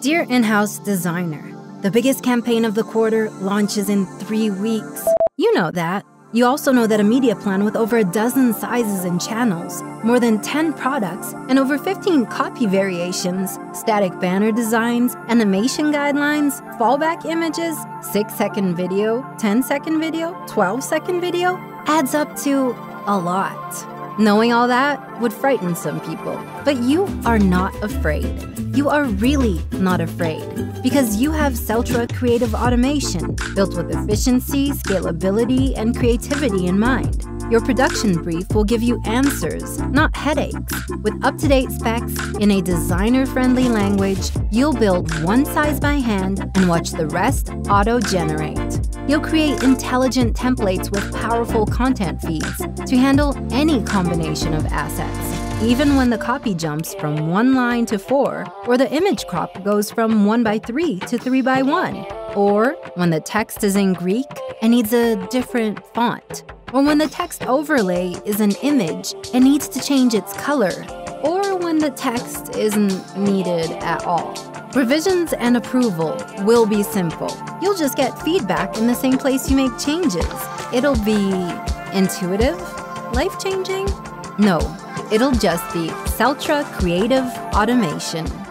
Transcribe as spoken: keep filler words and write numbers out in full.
Dear in-house designer, the biggest campaign of the quarter launches in three weeks. You know that. You also know that a media plan with over a dozen sizes and channels, more than ten products, and over fifteen copy variations, static banner designs, animation guidelines, fallback images, six second video, ten second video, twelve second video, adds up to a lot. Knowing all that would frighten some people, but you are not afraid. You are really not afraid because you have Celtra Creative Automation, built with efficiency, scalability, and creativity in mind. Your production brief will give you answers, not headaches. With up-to-date specs in a designer-friendly language, you'll build one size by hand and watch the rest auto-generate. You'll create intelligent templates with powerful content feeds to handle any combination of assets, even when the copy jumps from one line to four, or the image crop goes from one by three to three by one, or when the text is in Greek and needs a different font, or when the text overlay is an image and needs to change its color, or when the text isn't needed at all. Revisions and approval will be simple. You'll just get feedback in the same place you make changes. It'll be intuitive? Life-changing? No, it'll just be Celtra Creative Automation.